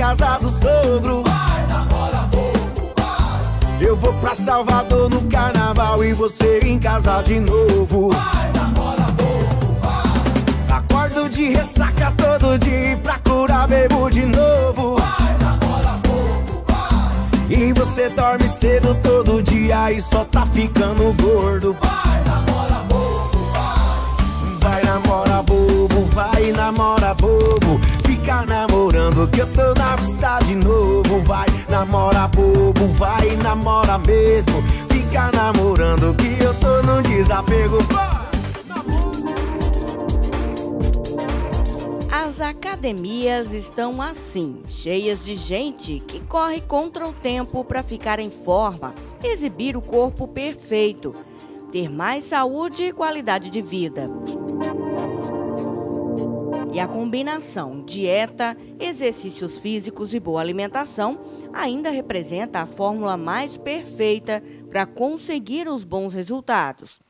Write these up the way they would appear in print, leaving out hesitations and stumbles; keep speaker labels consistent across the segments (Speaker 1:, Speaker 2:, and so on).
Speaker 1: casa do sogro.
Speaker 2: Vai, namora bobo, vai.
Speaker 1: Eu vou pra Salvador no carnaval e você em casa de novo.
Speaker 2: Vai, namora bobo, vai.
Speaker 1: Acordo de ressaca todo dia e pra curar bebo de novo.
Speaker 2: Vai, namora bobo, vai.
Speaker 1: E você dorme cedo todo dia e só tá ficando gordo.
Speaker 2: Vai, namora bobo, vai.
Speaker 1: Vai, namora bobo, vai, namora bobo. Fica namorando que eu tô na pista de novo. Vai, namora bobo, vai, namora mesmo. Fica namorando que eu tô no desapego. Vai,
Speaker 3: As academias estão assim, cheias de gente que corre contra o tempo para ficar em forma, exibir o corpo perfeito, ter mais saúde e qualidade de vida. E a combinação dieta, exercícios físicos e boa alimentação ainda representa a fórmula mais perfeita para conseguir os bons resultados.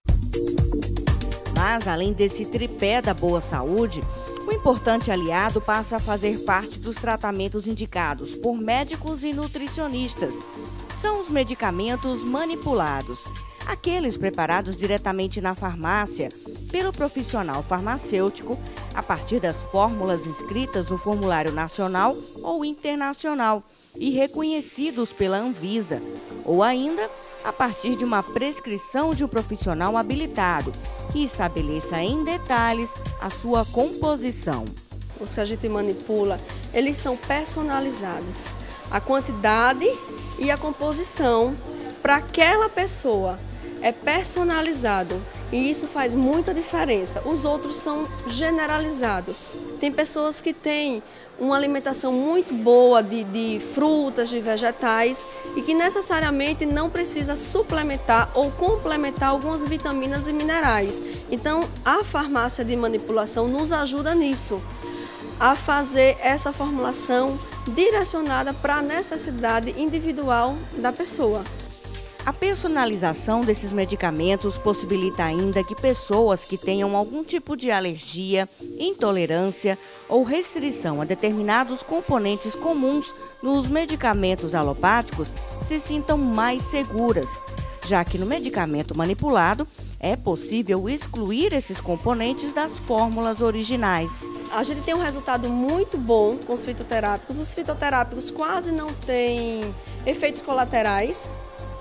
Speaker 3: Mas, além desse tripé da boa saúde, o importante aliado passa a fazer parte dos tratamentos indicados por médicos e nutricionistas. São os medicamentos manipulados, aqueles preparados diretamente na farmácia pelo profissional farmacêutico a partir das fórmulas inscritas no formulário nacional ou internacional e reconhecidos pela Anvisa, ou ainda a partir de uma prescrição de um profissional habilitado que estabeleça em detalhes a sua composição.
Speaker 4: Os que a gente manipula, eles são personalizados. A quantidade e a composição para aquela pessoa é personalizado e isso faz muita diferença. Os outros são generalizados. Tem pessoas que têm uma alimentação muito boa de frutas, de vegetais e que necessariamente não precisa suplementar ou complementar algumas vitaminas e minerais. Então, a farmácia de manipulação nos ajuda nisso, a fazer essa formulação direcionada para a necessidade individual da pessoa.
Speaker 3: A personalização desses medicamentos possibilita ainda que pessoas que tenham algum tipo de alergia, intolerância ou restrição a determinados componentes comuns nos medicamentos alopáticos se sintam mais seguras, já que no medicamento manipulado é possível excluir esses componentes das fórmulas originais.
Speaker 4: A gente tem um resultado muito bom com os fitoterápicos. Os fitoterápicos quase não têm efeitos colaterais.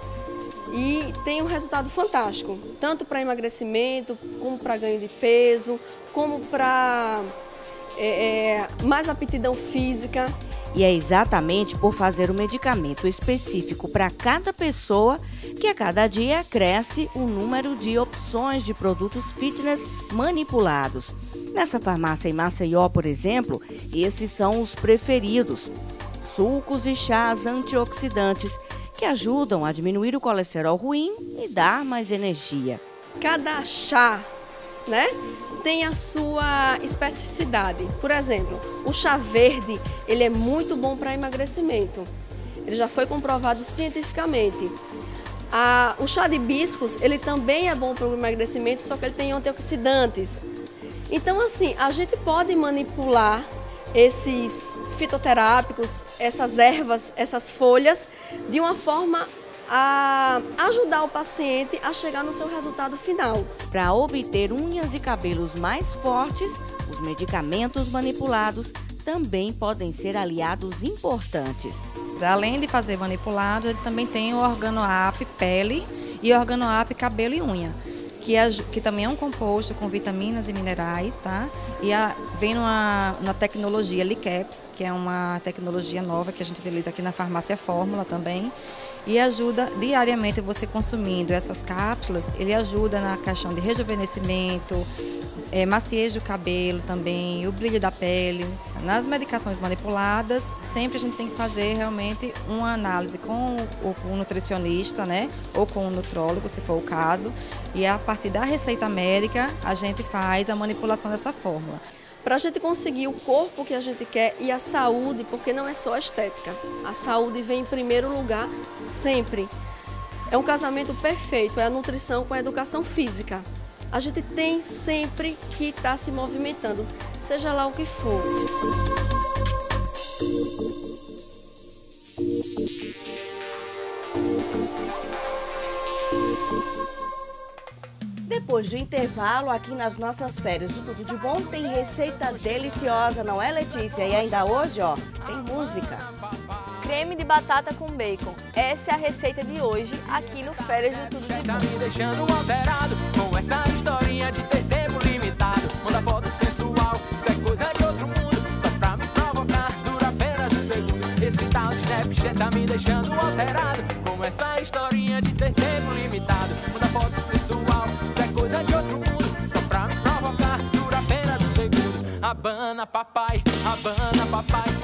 Speaker 4: E tem um resultado fantástico, tanto para emagrecimento, como para ganho de peso, como para mais aptidão física.
Speaker 3: E é exatamente por fazer o medicamento específico para cada pessoa que a cada dia cresce o número de opções de produtos fitness manipulados. Nessa farmácia em Maceió, por exemplo, esses são os preferidos. Sucos e chás antioxidantes, que ajudam a diminuir o colesterol ruim e dar mais energia.
Speaker 4: Cada chá, né, tem a sua especificidade. Por exemplo, o chá verde, ele é muito bom para emagrecimento. Ele já foi comprovado cientificamente. O chá de hibiscus, ele também é bom para o emagrecimento, só que ele tem antioxidantes. Então, assim, a gente pode manipular esses fitoterápicos, essas ervas, essas folhas, de uma forma a ajudar o paciente a chegar no seu resultado final.
Speaker 3: Para obter unhas e cabelos mais fortes, os medicamentos manipulados também podem ser aliados importantes.
Speaker 5: Além de fazer manipulado, a gente também tem o Organoap Pele e o Organoap Cabelo e Unha, que também é um composto com vitaminas e minerais, tá? E vem numa tecnologia Licaps, que é uma tecnologia nova que a gente utiliza aqui na farmácia Fórmula também. E ajuda diariamente você consumindo essas cápsulas, ele ajuda na questão de rejuvenescimento, maciez do cabelo também, o brilho da pele. Nas medicações manipuladas, sempre a gente tem que fazer realmente uma análise com o nutricionista, né? Ou com o nutrólogo, se for o caso. E a partir da receita médica, a gente faz a manipulação dessa fórmula.
Speaker 4: Para a gente conseguir o corpo que a gente quer e a saúde, porque não é só a estética. A saúde vem em primeiro lugar sempre. É um casamento perfeito, é a nutrição com a educação física. A gente tem sempre que estar se movimentando, seja lá o que for.
Speaker 3: Depois do intervalo, aqui nas nossas férias do Tudo de Bom, tem receita deliciosa, não é, Letícia? E ainda hoje, ó, tem música.
Speaker 6: Creme de batata com bacon. Essa é a receita de hoje, aqui no Férias do Tudo de Bom.
Speaker 7: Tá me deixando alterado com essa historinha de ter tempo limitado. Manda foto sensual, isso é coisa de outro mundo. Só pra me provocar, dura apenas um segundo. Esse tal de Snapchat tá me deixando alterado com essa historinha de ter tempo limitado. Manda foto sensual, isso é coisa de outro mundo. Só pra me provocar, dura apenas um segundo. Abana papai,